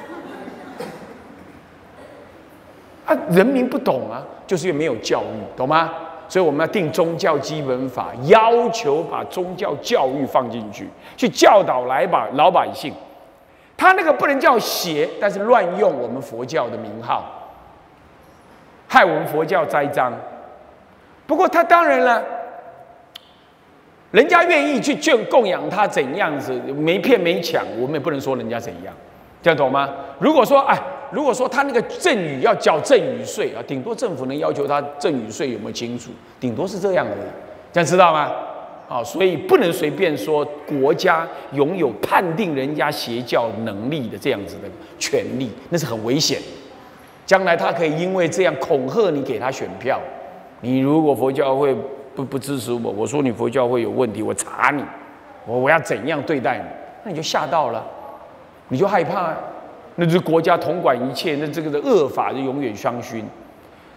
啊，人民不懂啊，就是因为没有教育，懂吗？所以我们要定宗教基本法，要求把宗教教育放进去，去教导来把老百姓。他那个不能叫邪，但是乱用我们佛教的名号，害我们佛教栽赃。不过他当然了。人家愿意去供供养他怎样子，没骗没抢，我们也不能说人家怎样，这样懂吗？如果说哎，如果说他那个赠与要缴赠与税啊，顶多政府能要求他赠与税有没有清楚，顶多是这样而已，这样知道吗？好、哦，所以不能随便说国家拥有判定人家邪教能力的这样子的权利，那是很危险。将来他可以因为这样恐吓你，给他选票。你如果佛教会。不不支持我，我说你佛教会有问题，我查你，我我要怎样对待你？那你就吓到了，你就害怕，那就是国家统管一切，那这个的恶法就永远相熏。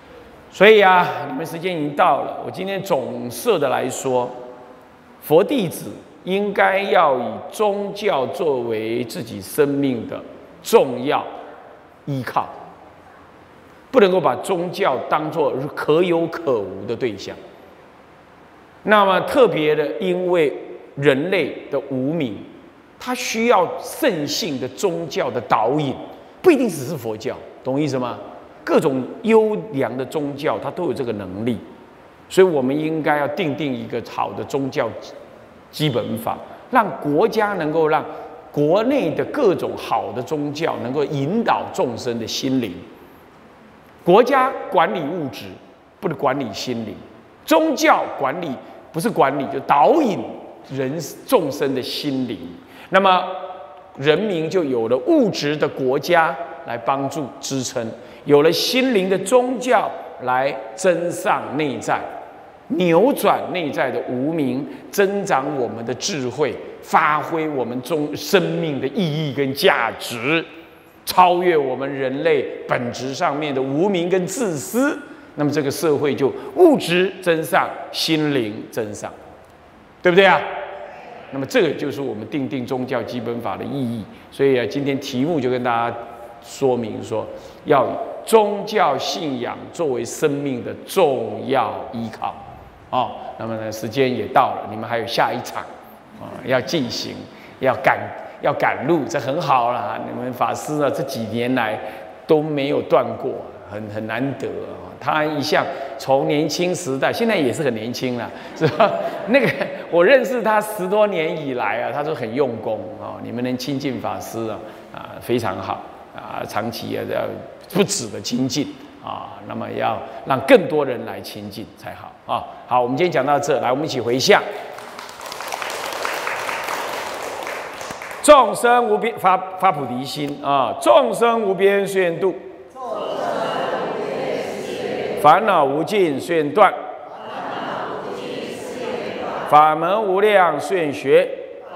所以啊，你们时间已经到了，我今天总摄的来说，佛弟子应该要以宗教作为自己生命的重要依靠，不能够把宗教当作可有可无的对象。那么特别的，因为人类的无明，它需要圣性的宗教的导引，不一定只是佛教，懂我意思吗？各种优良的宗教，它都有这个能力，所以我们应该要定定一个好的宗教基本法，让国家能够让国内的各种好的宗教能够引导众生的心灵。国家管理物质，不能管理心灵；宗教管理不是管理，就导引人众生的心灵。那么人民就有了物质的国家来帮助支撑，有了心灵的宗教来增上内在，扭转内在的无明，增长我们的智慧，发挥我们中生命的意义跟价值，超越我们人类本质上面的无明跟自私。那么这个社会就物质增上，心灵增上，对不对啊？那么这个就是我们订定宗教基本法的意义。所以啊，今天题目就跟大家说明说，要以宗教信仰作为生命的重要依靠。哦，那么呢，时间也到了，你们还有下一场啊，要进行，要赶要赶路，这很好啦。你们法师呢，这几年来都没有断过，很很难得啊。他一向从年轻时代，现在也是很年轻了，是吧？那个我认识他十多年以来啊，他都很用功啊。你们能亲近法师啊，啊非常好啊，长期啊要不止的亲近啊，那么要让更多人来亲近才好啊。好，我们今天讲到这，来我们一起回向。众生无边发发菩提心啊，众生无边誓愿度。烦恼无尽誓愿断，法门无量誓愿学，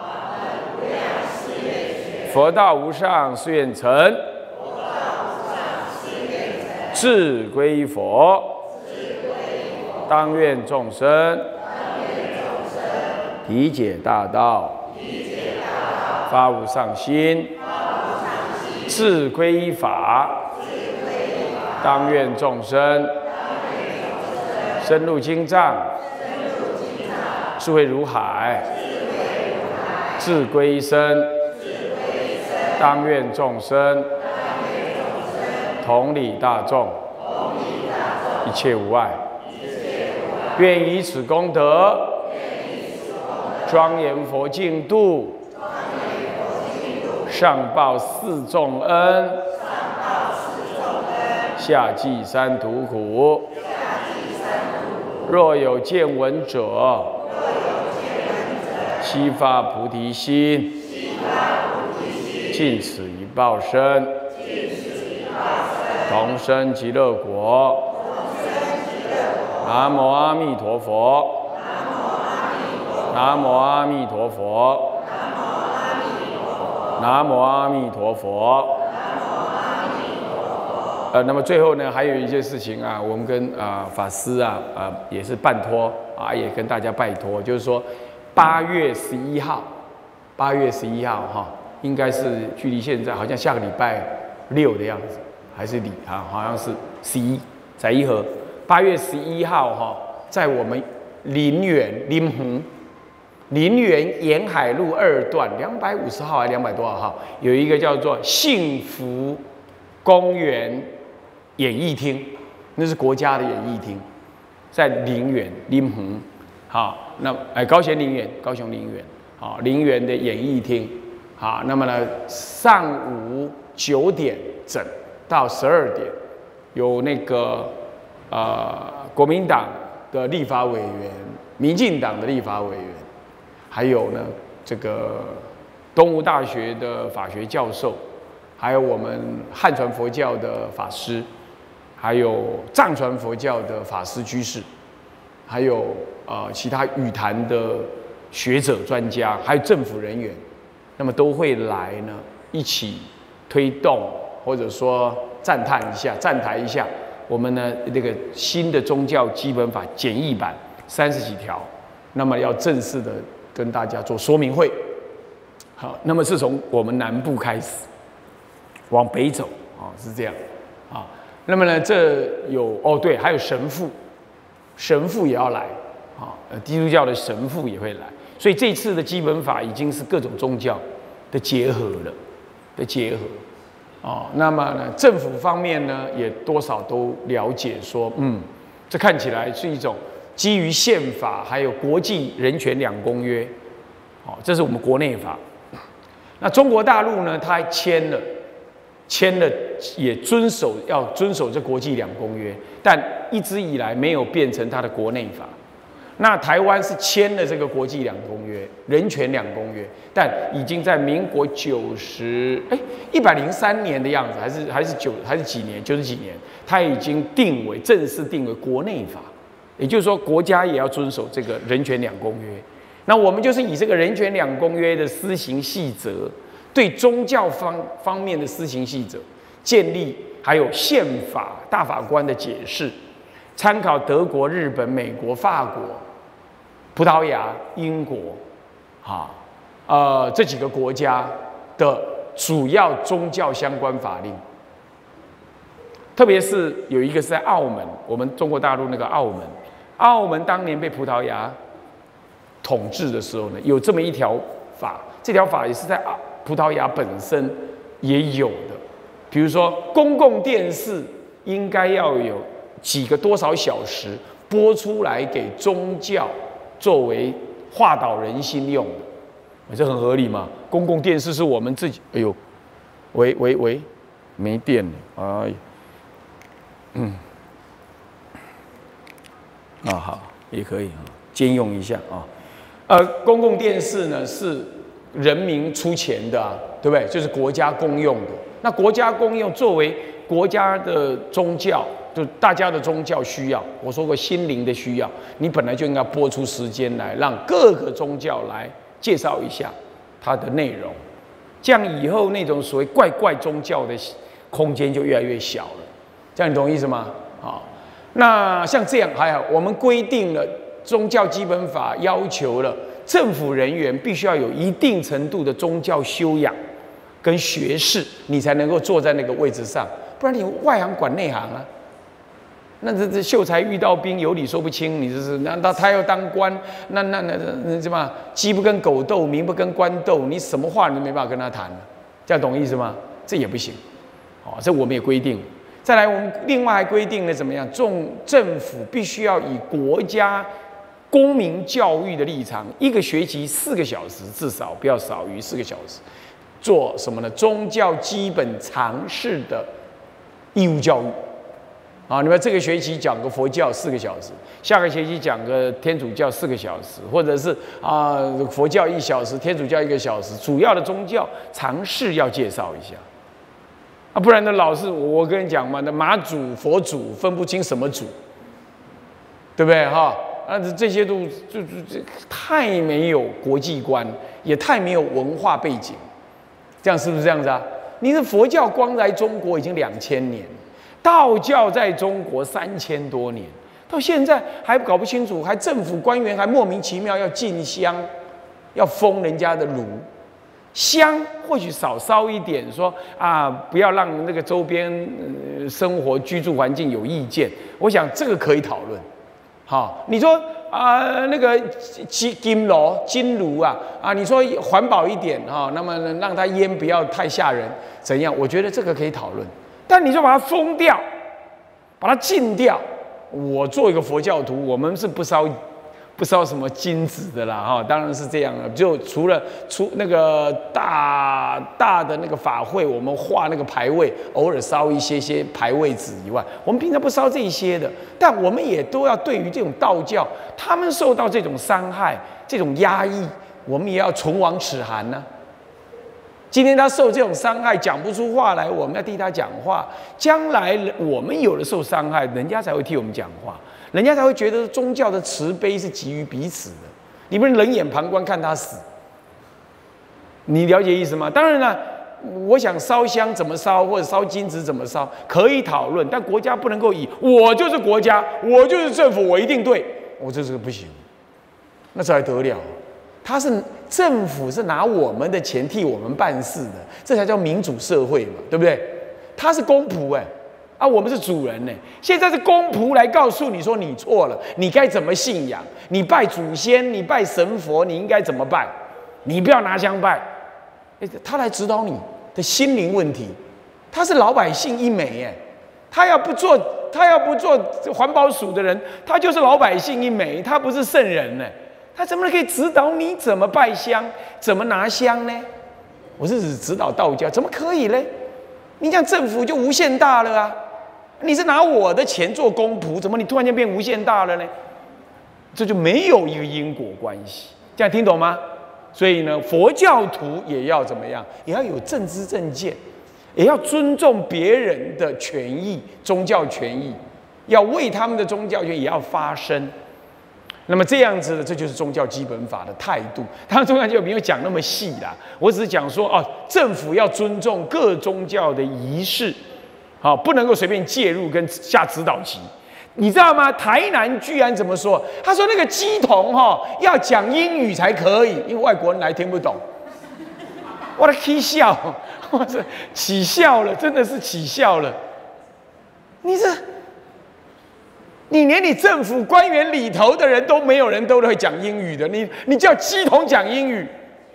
佛道无上誓愿成，志归依佛，当愿众生体解大道，发无上心，志归依法，当愿众生深入经藏，智慧如海，志归一生，当愿众生同理大众，一切无碍。愿以此功德，庄严佛净土，上报四重恩，下济三途苦。若有见闻者，悉发菩提心，尽此一报身，同生极乐国。南无阿弥陀佛。南无阿弥陀佛。南无阿弥陀佛。呃，那么最后呢，还有一件事情啊，我们跟啊、呃、法师啊啊、呃、也是办托啊，也跟大家拜托，就是说八月十一号，八月十一号哈，应该是距离现在好像下个礼拜六的样子，还是礼啊，好像是十一在一河。八月十一号哈，在我们林园林湖林园沿海路二段两百五十号还两百多少号，有一个叫做幸福公园演艺厅，那是国家的演艺厅，在林园林湖，好，那哎高雄林园，高雄林园，好林园的演艺厅，好，那么呢上午九点整到十二点，有那个呃国民党的立法委员、民进党的立法委员，还有呢这个东吴大学的法学教授，还有我们汉传佛教的法师，还有藏传佛教的法师居士，还有呃其他语坛的学者专家，还有政府人员，那么都会来呢一起推动，或者说赞叹一下、站台一下我们呢那个新的宗教基本法简易版三十几条，那么要正式的跟大家做说明会。好，那么是从我们南部开始往北走啊，是这样啊。那么呢，这有哦对，还有神父，神父也要来啊，呃，基督教的神父也会来。所以这次的基本法已经是各种宗教的结合了，的结合，哦，那么呢，政府方面呢也多少都了解说，嗯，这看起来是一种基于宪法还有国际人权两公约，哦，这是我们国内法。那中国大陆呢，它签了，签了也遵守要遵守这国际两公约，但一直以来没有变成它的国内法。那台湾是签了这个国际两公约、人权两公约，但已经在民国九十哎一百零三年的样子，还是还是九还是几年，九十几年，它已经定为正式定为国内法，也就是说国家也要遵守这个人权两公约。那我们就是以这个人权两公约的施行细则，对宗教方方面的施行细则建立，还有宪法大法官的解释，参考德国、日本、美国、法国、葡萄牙、英国，啊，呃，这几个国家的主要宗教相关法令，特别是有一个是在澳门，我们中国大陆那个澳门，澳门当年被葡萄牙统治的时候呢，有这么一条法，这条法也是在葡萄牙本身也有的，比如说公共电视应该要有几个多少小时播出来给宗教作为化导人心用的，这很合理嘛？公共电视是我们自己，哎呦，喂喂喂，没电了，哎，嗯，啊好，也可以啊，兼用一下啊。呃，公共电视呢是人民出钱的啊，对不对？就是国家公用的。那国家公用作为国家的宗教，就大家的宗教需要，我说过心灵的需要，你本来就应该拨出时间来，让各个宗教来介绍一下它的内容，这样以后那种所谓怪怪宗教的空间就越来越小了。这样你懂意思吗？好，那像这样还好，我们规定了宗教基本法要求了政府人员必须要有一定程度的宗教修养跟学识，你才能够坐在那个位置上，不然你外行管内行啊。那这这秀才遇到兵，有理说不清。你这是那那他要当官，那那那那什么鸡不跟狗斗，民不跟官斗，你什么话你都没办法跟他谈，这样懂意思吗？这也不行，哦，这我们也规定。再来，我们另外还规定了怎么样？政政府必须要以国家公民教育的立场，一个学期四个小时，至少不要少于四个小时，做什么呢？宗教基本常识的义务教育。啊，你们这个学期讲个佛教四个小时，下个学期讲个天主教四个小时，或者是啊佛教一小时，天主教一个小时，主要的宗教常识要介绍一下。啊，不然呢，老是我跟你讲嘛，那马祖、佛祖分不清什么祖，对不对哈？啊，这些都就就这太没有国际观，也太没有文化背景，这样是不是这样子啊？你是佛教光来中国已经两千年。道教在中国三千多年，到现在还搞不清楚，还政府官员还莫名其妙要进香，要封人家的炉，香或许少烧一点，说啊不要让那个周边、呃、生活居住环境有意见。我想这个可以讨论。好，你说啊、呃、那个金金炉金炉啊啊，你说环保一点哈、哦，那么让它烟不要太吓人，怎样？我觉得这个可以讨论。但你就把它封掉，把它禁掉。我做一个佛教徒，我们是不烧不烧什么金子的啦，哈，当然是这样了。就除了出那个大大的那个法会，我们画那个牌位，偶尔烧一些些牌位纸以外，我们平常不烧这些的。但我们也都要对于这种道教，他们受到这种伤害、这种压抑，我们也要唇亡齿寒呢、啊。今天他受这种伤害，讲不出话来，我们要替他讲话。将来我们有了受伤害，人家才会替我们讲话，人家才会觉得宗教的慈悲是给予彼此的。你不能冷眼旁观看他死，你了解意思吗？当然了， 我想烧香怎么烧，或者烧金纸怎么烧，可以讨论，但国家不能够以我就是国家，我就是政府，我一定对，我这是不行，那这还得了？他是政府是拿我们的钱替我们办事的，这才叫民主社会嘛，对不对？他是公仆哎，啊，我们是主人呢。现在是公仆来告诉你说你错了，你该怎么信仰？你拜祖先，你拜神佛，你应该怎么拜？你不要拿香拜，他来指导你的心灵问题。他是老百姓一枚哎，他要不做，他要不做环保署的人，他就是老百姓一枚，他不是圣人呢。他怎么可以指导你怎么拜香，怎么拿香呢？我是指指导道教，怎么可以呢？你这样政府就无限大了啊！你是拿我的钱做公仆，怎么你突然间变无限大了呢？这就没有一个因果关系，这样听懂吗？所以呢，佛教徒也要怎么样？也要有正知正见，也要尊重别人的权益、宗教权益，要为他们的宗教权也要发声。那么这样子的，这就是宗教基本法的态度。当然，宗教就没有讲那么细啦，我只是讲说，哦，政府要尊重各宗教的仪式，好，不能够随便介入跟下指导棋。你知道吗？台南居然怎么说？他说那个乩童哈要讲英语才可以，因为外国人来听不懂。我的起笑，我这起笑了，真的是起笑了。你这。你连你政府官员里头的人都没有人都会讲英语的，你你叫乩童讲英语，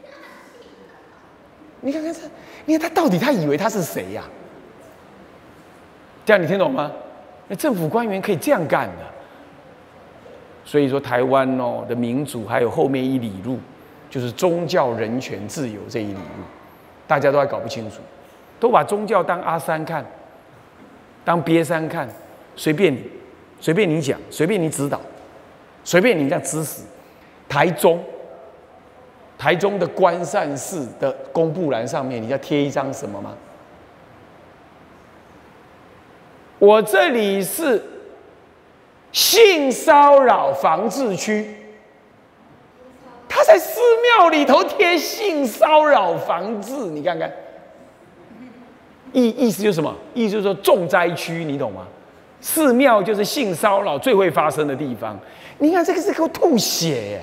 你看看这，你看他到底他以为他是谁呀、啊？这样你听懂吗？那政府官员可以这样干的，所以说台湾哦的民主还有后面一里路，就是宗教人权自由这一里路，大家都还搞不清楚，都把宗教当阿三看，当瘪三看，随便你。随便你讲，随便你指导，随便你这样指使。台中，台中的关善寺的公布栏上面，你要贴一张什么吗？我这里是性骚扰防治区，他在寺庙里头贴性骚扰防治，你看看，意意思就是什么？意思就是说重灾区，你懂吗？寺庙就是性骚扰最会发生的地方。你看这个是给我吐血耶，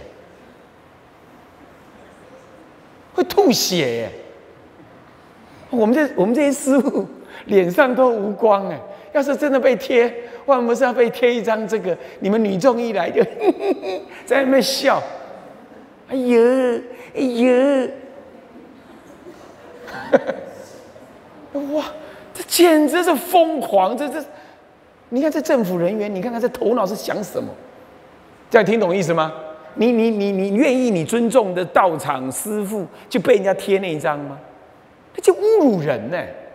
会吐血耶。我们这我们这些师父脸上都无光哎，要是真的被贴，万不是要被贴一张这个，你们女众一来就在那边笑，哎呦哎呦，哇，这简直是疯狂，这这。你看这政府人员，你看看这头脑是想什么？这样听懂意思吗？你你你你愿意你尊重的道场师父就被人家贴那一张吗？这就侮辱人呢、欸！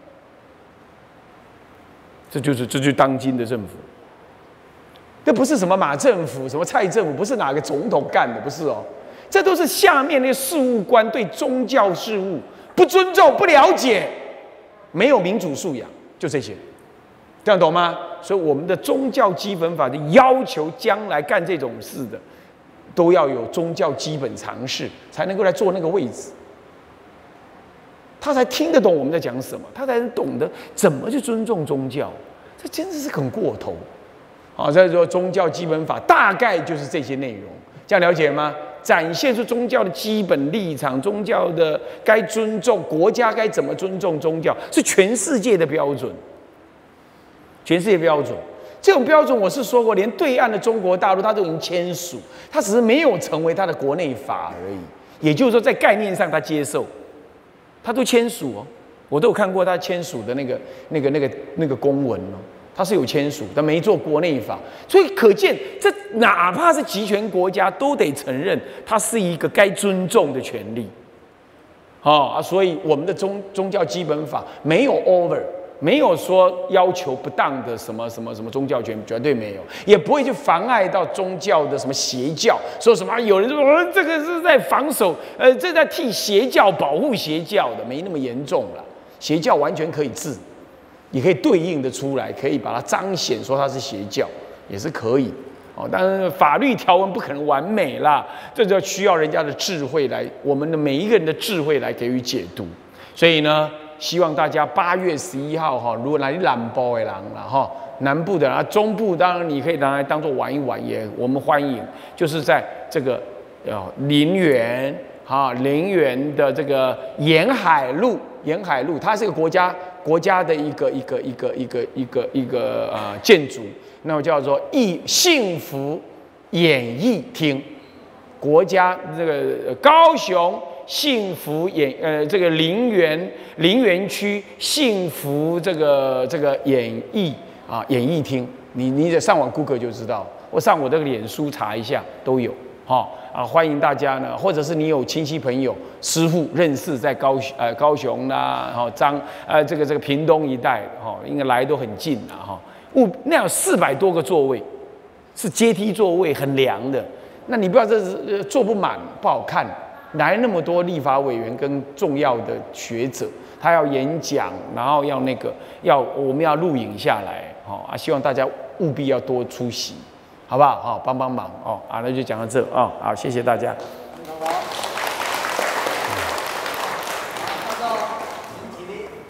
这就是这就是当今的政府，这不是什么马政府、什么蔡政府，不是哪个总统干的，不是哦，这都是下面那些事务官对宗教事务不尊重、不了解，没有民主素养，就这些。这样懂吗？所以我们的宗教基本法的要求，将来干这种事的，都要有宗教基本常识，才能够来坐那个位置。他才听得懂我们在讲什么，他才能懂得怎么去尊重宗教。这真的是很过头。好，所以说宗教基本法大概就是这些内容，这样了解吗？展现出宗教的基本立场，宗教的该尊重，国家该怎么尊重宗教，是全世界的标准。全世界标准，这种标准我是说过，连对岸的中国大陆他都已经签署，他只是没有成为他的国内法而已。也就是说，在概念上他接受，他都签署哦，我都有看过他签署的那个、那个、那个、那个公文哦，他是有签署，但没做国内法，所以可见，这哪怕是集权国家，都得承认它是一个该尊重的权利。好啊，所以我们的宗宗教基本法没有 over。没有说要求不当的什么什么什么宗教权，绝对没有，也不会去妨碍到宗教的什么邪教。说什么有人说我、哦、这个是在防守，呃，这在替邪教保护邪教的，没那么严重了。邪教完全可以治，也可以对应的出来，可以把它彰显说它是邪教，也是可以。哦，当然法律条文不可能完美啦，这就需要人家的智慧来，我们的每一个人的智慧来给予解读。 所以呢，希望大家八月十一号哈，如果来南部的人了哈，南部的啊，中部当然你可以拿来当做玩一玩，也我们欢迎，就是在这个呃林园啊，林园的这个沿海路，沿海路，它是个国家国家的一个一个一个一个一个一个呃建筑，那么叫做艺幸福演艺厅，国家这个高雄。幸福演呃这个林园林园区幸福这个这个演艺啊演艺厅，你你得上网 Google 就知道，我上我这个脸书查一下都有哈啊，欢迎大家呢，或者是你有亲戚朋友师傅认识在高呃高雄啦，哈彰呃这个这个屏东一带哈，应该来都很近啦哈，物那有四百多个座位，是阶梯座位，很凉的，那你不要这是坐不满不好看。来那么多立法委员跟重要的学者，他要演讲，然后要那个要我们要录影下来，哦啊，希望大家务必要多出席，好不好？好，帮帮忙哦啊，那就讲到这哦，好，谢谢大家。